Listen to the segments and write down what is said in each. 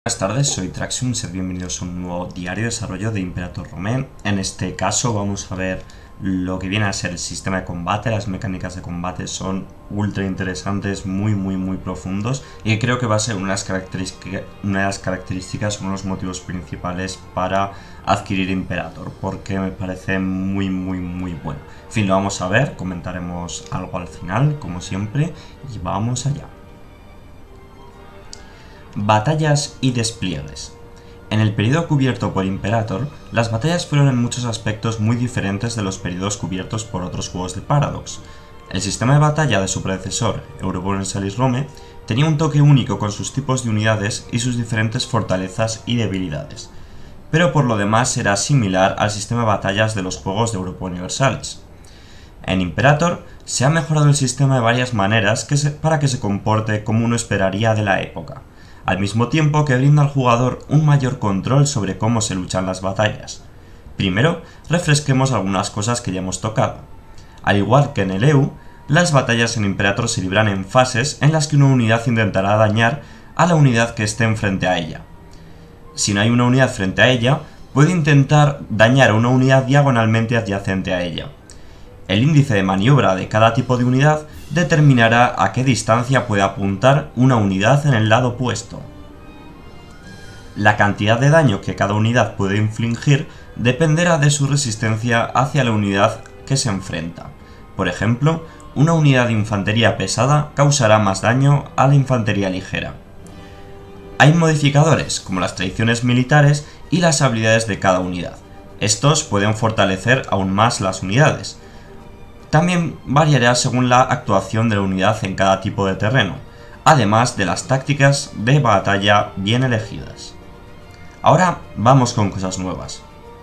Buenas tardes, soy Traxium, sed bienvenidos a un nuevo diario de desarrollo de Imperator Romé. En este caso vamos a ver lo que viene a ser el sistema de combate. Las mecánicas de combate son ultra interesantes, muy profundos, y creo que va a ser una de las características, uno de los motivos principales para adquirir Imperator, porque me parece muy bueno. En fin, lo vamos a ver, comentaremos algo al final, como siempre, y vamos allá. Batallas y despliegues. En el periodo cubierto por Imperator, las batallas fueron en muchos aspectos muy diferentes de los periodos cubiertos por otros juegos de Paradox. El sistema de batalla de su predecesor, Euroborn Salis Rome, tenía un toque único con sus tipos de unidades y sus diferentes fortalezas y debilidades, pero por lo demás era similar al sistema de batallas de los juegos de Europa Universalis. En Imperator se ha mejorado el sistema de varias maneras para que se comporte como uno esperaría de la época, al mismo tiempo que brinda al jugador un mayor control sobre cómo se luchan las batallas. Primero, refresquemos algunas cosas que ya hemos tocado. Al igual que en el EU, las batallas en Imperator se libran en fases en las que una unidad intentará dañar a la unidad que esté frente a ella. Si no hay una unidad frente a ella, puede intentar dañar a una unidad diagonalmente adyacente a ella. El índice de maniobra de cada tipo de unidad determinará a qué distancia puede apuntar una unidad en el lado opuesto. La cantidad de daño que cada unidad puede infligir dependerá de su resistencia hacia la unidad que se enfrenta. Por ejemplo, una unidad de infantería pesada causará más daño a la infantería ligera. Hay modificadores, como las tradiciones militares y las habilidades de cada unidad. Estos pueden fortalecer aún más las unidades. También variará según la actuación de la unidad en cada tipo de terreno, además de las tácticas de batalla bien elegidas. Ahora vamos con cosas nuevas.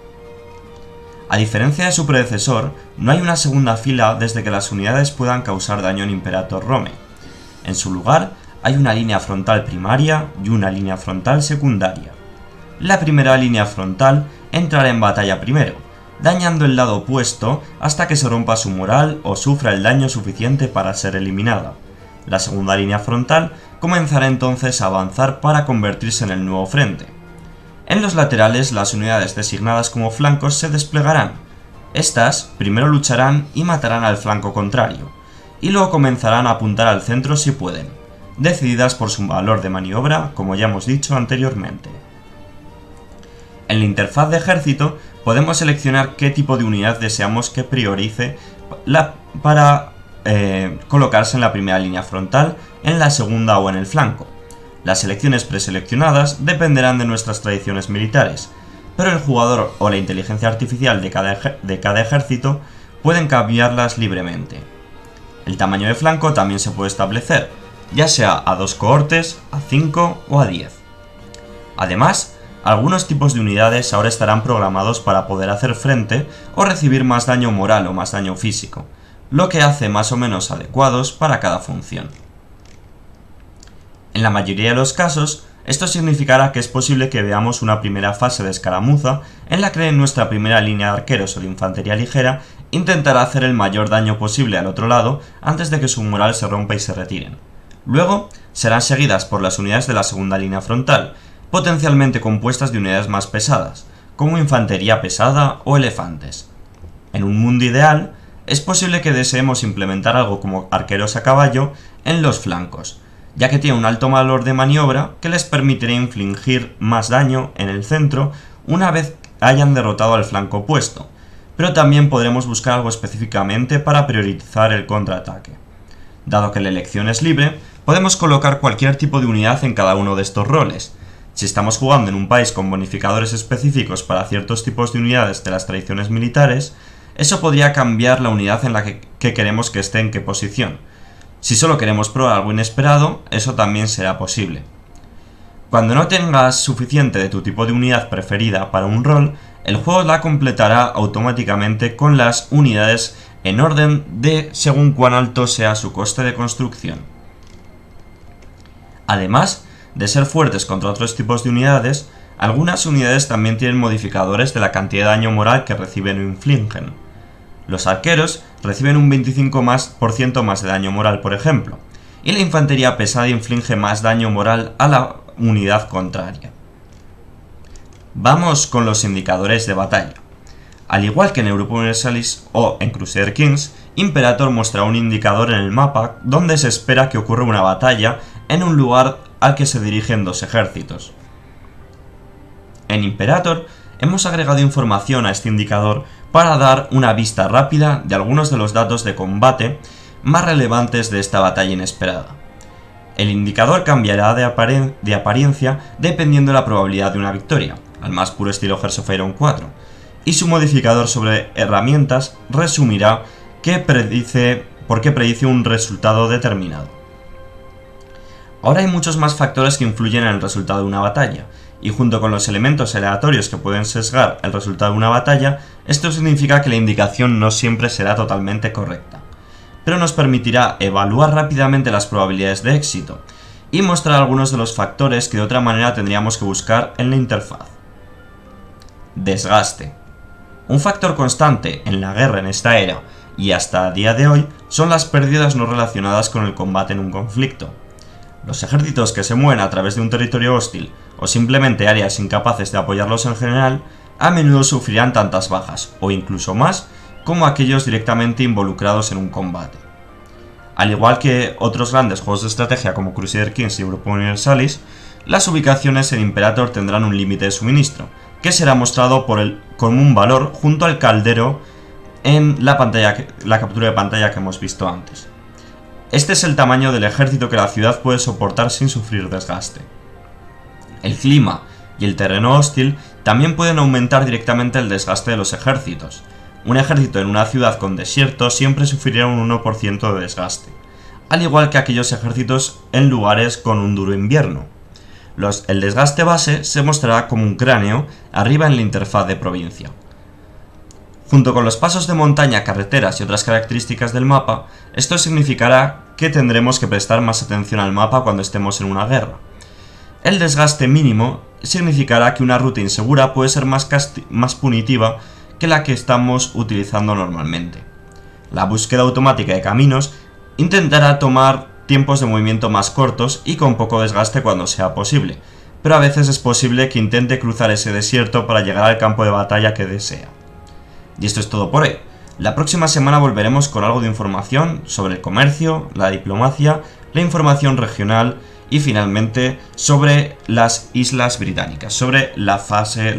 A diferencia de su predecesor, no hay una segunda fila desde que las unidades puedan causar daño en Imperator Rome. En su lugar, hay una línea frontal primaria y una línea frontal secundaria. La primera línea frontal entrará en batalla primero, dañando el lado opuesto hasta que se rompa su moral o sufra el daño suficiente para ser eliminada. La segunda línea frontal comenzará entonces a avanzar para convertirse en el nuevo frente. En los laterales, las unidades designadas como flancos se desplegarán. Estas primero lucharán y matarán al flanco contrario, y luego comenzarán a apuntar al centro si pueden, decididas por su valor de maniobra, como ya hemos dicho anteriormente. En la interfaz de ejército podemos seleccionar qué tipo de unidad deseamos que priorice para colocarse en la primera línea frontal, en la segunda o en el flanco. Las selecciones preseleccionadas dependerán de nuestras tradiciones militares, pero el jugador o la inteligencia artificial de cada ejército pueden cambiarlas libremente. El tamaño de flanco también se puede establecer, ya sea a 2 cohortes, a 5 o a 10. Además, algunos tipos de unidades ahora estarán programados para poder hacer frente o recibir más daño moral o más daño físico, lo que hace más o menos adecuados para cada función. En la mayoría de los casos, esto significará que es posible que veamos una primera fase de escaramuza en la que nuestra primera línea de arqueros o de infantería ligera intentará hacer el mayor daño posible al otro lado antes de que su moral se rompa y se retiren. Luego, serán seguidas por las unidades de la segunda línea frontal, potencialmente compuestas de unidades más pesadas, como infantería pesada o elefantes. En un mundo ideal, es posible que deseemos implementar algo como arqueros a caballo en los flancos, ya que tiene un alto valor de maniobra que les permitirá infligir más daño en el centro una vez hayan derrotado al flanco opuesto, pero también podremos buscar algo específicamente para priorizar el contraataque. Dado que la elección es libre, podemos colocar cualquier tipo de unidad en cada uno de estos roles. Si estamos jugando en un país con bonificadores específicos para ciertos tipos de unidades de las tradiciones militares, eso podría cambiar la unidad en la que queremos que esté en qué posición. Si solo queremos probar algo inesperado, eso también será posible. Cuando no tengas suficiente de tu tipo de unidad preferida para un rol, el juego la completará automáticamente con las unidades en orden de según cuán alto sea su coste de construcción. Además de ser fuertes contra otros tipos de unidades, algunas unidades también tienen modificadores de la cantidad de daño moral que reciben o infligen. Los arqueros reciben un 25% más de daño moral, por ejemplo, y la infantería pesada inflige más daño moral a la unidad contraria. Vamos con los indicadores de batalla. Al igual que en Europa Universalis o en Crusader Kings, Imperator muestra un indicador en el mapa donde se espera que ocurra una batalla en un lugar al que se dirigen dos ejércitos. En Imperator hemos agregado información a este indicador para dar una vista rápida de algunos de los datos de combate más relevantes de esta batalla inesperada. El indicador cambiará de apariencia dependiendo de la probabilidad de una victoria, al más puro estilo Hearts of Iron 4, y su modificador sobre herramientas resumirá por qué predice un resultado determinado. Ahora hay muchos más factores que influyen en el resultado de una batalla, y junto con los elementos aleatorios que pueden sesgar el resultado de una batalla, esto significa que la indicación no siempre será totalmente correcta, pero nos permitirá evaluar rápidamente las probabilidades de éxito y mostrar algunos de los factores que de otra manera tendríamos que buscar en la interfaz. Desgaste. Un factor constante en la guerra en esta era y hasta a día de hoy son las pérdidas no relacionadas con el combate en un conflicto. Los ejércitos que se mueven a través de un territorio hostil o simplemente áreas incapaces de apoyarlos en general a menudo sufrirán tantas bajas o incluso más como aquellos directamente involucrados en un combate. Al igual que otros grandes juegos de estrategia como Crusader Kings y Europa Universalis, las ubicaciones en Imperator tendrán un límite de suministro, que será mostrado como un valor junto al caldero en la captura de pantalla que hemos visto antes. Este es el tamaño del ejército que la ciudad puede soportar sin sufrir desgaste. El clima y el terreno hostil también pueden aumentar directamente el desgaste de los ejércitos. Un ejército en una ciudad con desierto siempre sufrirá un 1% de desgaste, al igual que aquellos ejércitos en lugares con un duro invierno. El desgaste base se mostrará como un cráneo arriba en la interfaz de provincia. Junto con los pasos de montaña, carreteras y otras características del mapa, esto significará que tendremos que prestar más atención al mapa cuando estemos en una guerra. El desgaste mínimo significará que una ruta insegura puede ser más punitiva que la que estamos utilizando normalmente. La búsqueda automática de caminos intentará tomar tiempos de movimiento más cortos y con poco desgaste cuando sea posible, pero a veces es posible que intente cruzar ese desierto para llegar al campo de batalla que desea. Y esto es todo por hoy. La próxima semana volveremos con algo de información sobre el comercio, la diplomacia, la información regional y finalmente sobre las Islas Británicas, sobre la fase,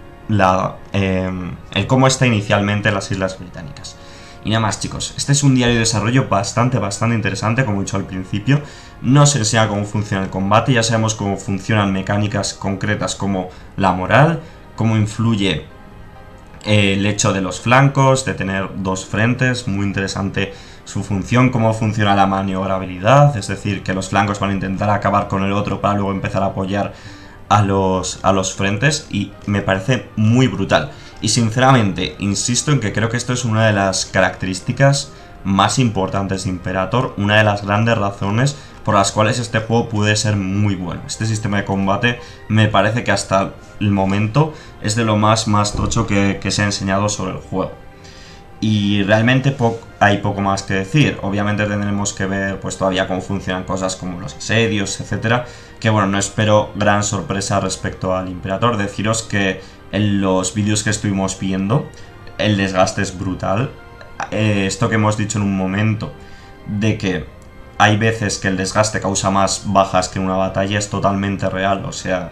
el cómo está inicialmente las Islas Británicas. Y nada más, chicos, este es un diario de desarrollo bastante interesante, como he dicho al principio. Nos enseña cómo funciona el combate, ya sabemos cómo funcionan mecánicas concretas como la moral, cómo influye el hecho de los flancos, de tener dos frentes, muy interesante su función, cómo funciona la maniobrabilidad, es decir, que los flancos van a intentar acabar con el otro para luego empezar a apoyar a los frentes, y me parece muy brutal. Y sinceramente, insisto en que creo que esto es una de las características más importantes de Imperator, una de las grandes razones por las cuales este juego puede ser muy bueno. Este sistema de combate me parece que hasta el momento es de lo más tocho que se ha enseñado sobre el juego. Y realmente hay poco más que decir. Obviamente tendremos que ver pues todavía cómo funcionan cosas como los asedios, etcétera. Que bueno, no espero gran sorpresa respecto al Imperator. Deciros que en los vídeos que estuvimos viendo el desgaste es brutal. Esto que hemos dicho en un momento de que hay veces que el desgaste causa más bajas que en una batalla es totalmente real. O sea,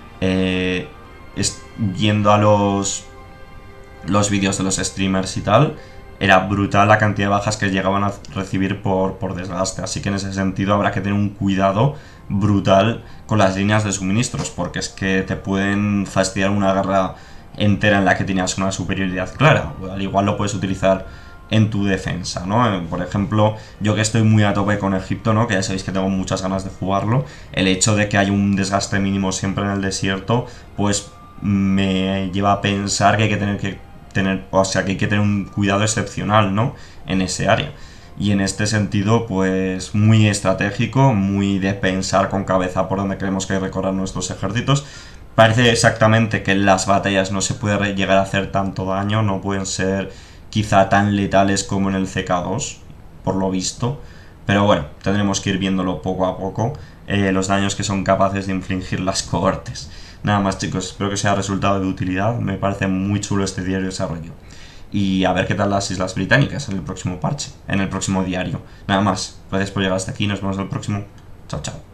viendo a los vídeos de los streamers y tal, era brutal la cantidad de bajas que llegaban a recibir por desgaste. Así que en ese sentido habrá que tener un cuidado brutal con las líneas de suministros, porque es que te pueden fastidiar una guerra entera en la que tenías una superioridad clara. Al igual lo puedes utilizar en tu defensa, ¿no? Por ejemplo, yo que estoy muy a tope con Egipto, ¿no? Que ya sabéis que tengo muchas ganas de jugarlo. El hecho de que haya un desgaste mínimo siempre en el desierto, pues me lleva a pensar que hay que tener un cuidado excepcional, ¿no? En ese área. Y en este sentido, pues muy estratégico, muy de pensar con cabeza por dónde queremos que recorran nuestros ejércitos. Parece exactamente que en las batallas no se puede llegar a hacer tanto daño, no pueden ser quizá tan letales como en el CK2, por lo visto. Pero bueno, tendremos que ir viéndolo poco a poco, los daños que son capaces de infligir las cohortes. Nada más, chicos, espero que sea resultado de utilidad, me parece muy chulo este diario de desarrollo. Y a ver qué tal las Islas Británicas en el próximo parche, en el próximo diario. Nada más, gracias por llegar hasta aquí, nos vemos en el próximo. Chao, chao.